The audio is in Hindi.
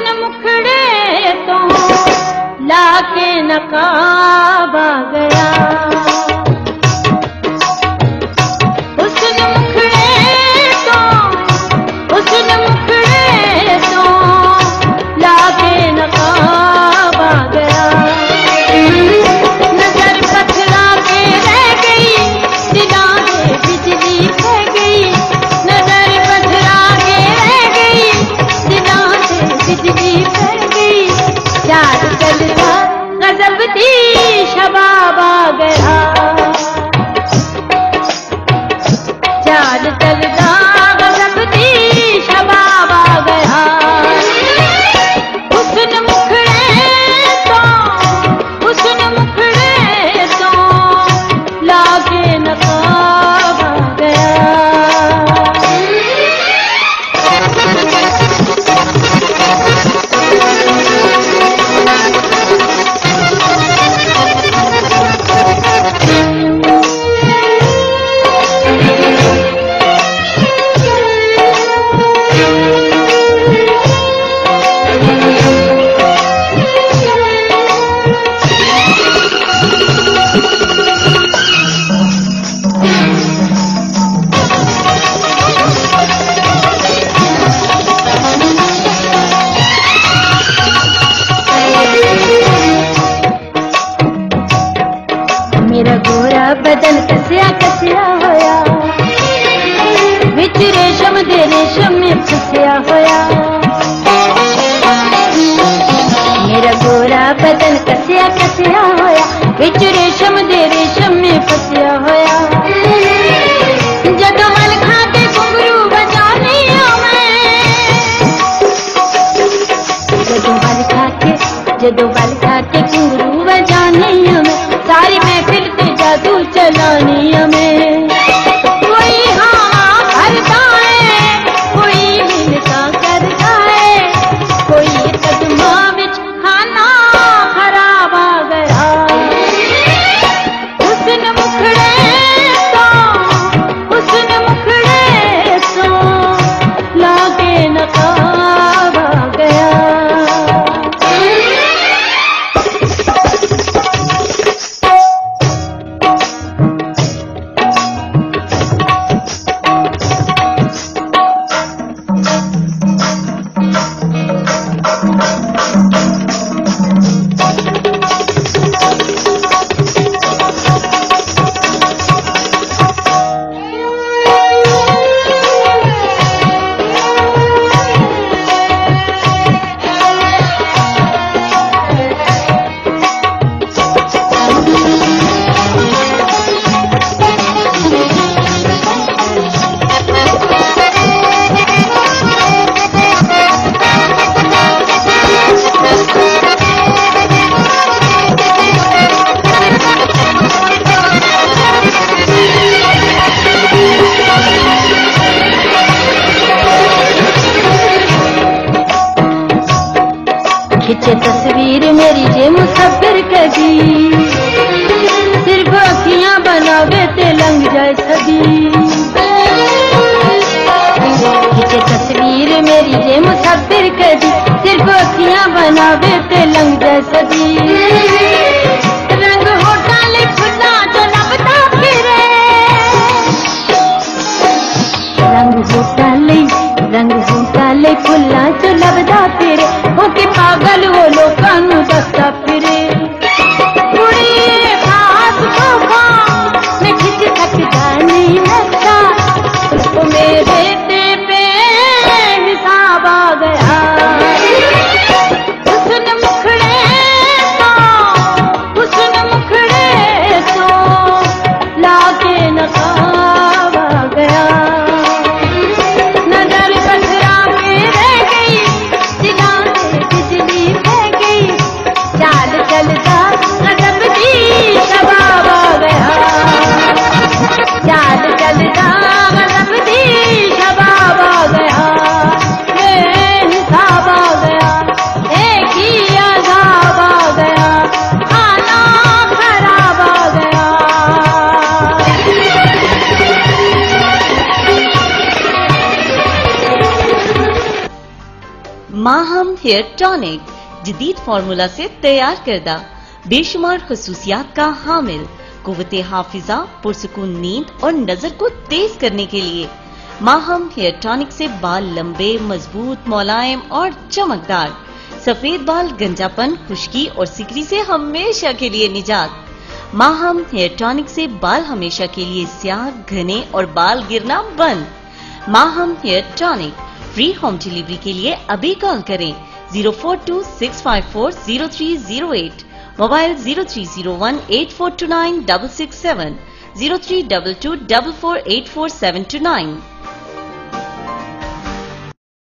मुखड़े तो लाके नकाब आ गया। हुस्न मुखड़े तो लाके नकाब आ गया। नजर पथरा के रह गई, दिलों में बिजली बह गई। नजर पथरा के रह गई, दिलों में बिजली बह गई। चार चलता गजब दी शबाब आ गया। चार चलता गजब दी शबाब आ गया। हुस्न मुखड़े तो लागे नकाब आ गया। मेरा गोरा बदन कसिया कसिया होया, विच रेशम दे रेशम में फसिया होया। मेरा गोरा बदन कसिया कसिया होया, विच रेशम दे रेशम में फसिया होया। जदों मल खा के घुंघरू बजानी जदों बल खा के घुंघरू बजानी में सारी महफिल पे जादू चलानी हमें। कोई हाँ भरता है, कोई मिलता करता है, कोई कदमा विच खाना खराब आ गया। हुस्न मुखड़े तो लागे नकाब आ गया। खिंचे तस्वीर मेरी जे मुसब्बिर कदी, सिर्फ अखियां बनावे ते लंघ जाए सदी। खिंचे तस्वीर मेरी जे मुसब्बिर कदी, सिर्फ अखियां बनावे ते लंघ जाए सदी। रंग होठा ले फुल्ला जो लभदा फिरे, रंग होठा ले फुल्ला जो लभदा फिरे। होके पागल वो लोकां नूं दसदा फिरे। कुड़ी खास धोखा मैं खिच सकदा नहीं लगदा, वो मेरे ते पे हिसाब आ गया। हुस्न मुखड़े तो हेयर टॉनिक जदीद फार्मूला से तैयार करदा, बेशुमार खसूसियात का हामिल, कुव्वते हाफिजा, पुरसुकून नींद और नजर को तेज करने के लिए माहम हेयर टॉनिक से बाल लंबे, मजबूत, मुलायम और चमकदार, सफेद बाल, गंजापन, खुश्की और सिकरी से हमेशा के लिए निजात। माहम हेयर टॉनिक से बाल हमेशा के लिए स्याह, घने और बाल गिरना बंद। Maham hair tonic free home delivery के लिए अभी कॉल करें 042-654-0308, मोबाइल 0301-8429-667, 0322-4484-729।